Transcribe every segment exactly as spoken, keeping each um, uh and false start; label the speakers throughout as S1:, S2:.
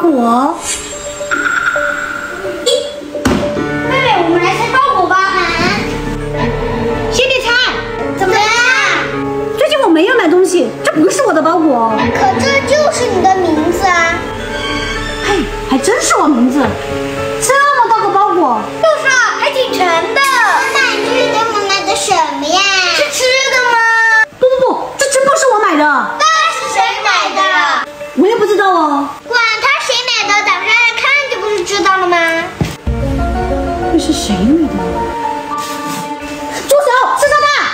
S1: 裹。
S2: 妹妹，我们来拆包裹吧。
S1: 谢丽菜，
S2: 怎么样？
S1: 最近我没有买东西，这不是我的包裹。
S2: 可这就是你的名字啊！
S1: 嘿，还真是我名字。这么大个包裹，
S2: 就是啊，还挺沉的。妈妈，你这是给我们买的什么呀？是吃的吗？
S1: 不不不，这真不是我买的。
S2: 那是谁买的？
S1: 我也不知道哦。
S2: 管他谁买的，打开来看就不是知道了吗？
S1: 这是谁买的？住手！是他们！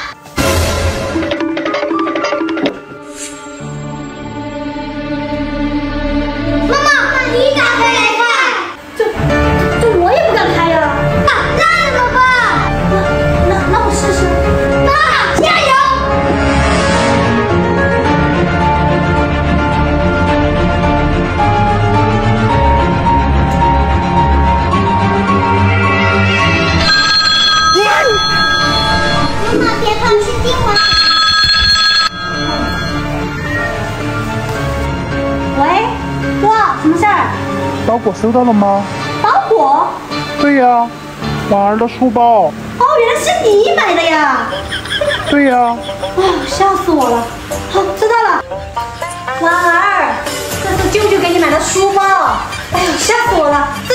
S2: 妈妈，你打开来看。
S1: 这这我也不敢开呀。
S2: 啊，那怎么办？
S1: 那那那我试试。
S2: 妈，加油！妈妈，别放是电话。
S1: 喂，哥，什么事儿？
S3: 包裹收到了吗？
S1: 包裹？
S3: 对呀，婉儿的书包。
S1: 哦，原来是你买的呀！
S3: 对呀。
S1: 啊，吓死我了！好，知道了。婉儿，这是舅舅给你买的书包。哎呦，吓死我了！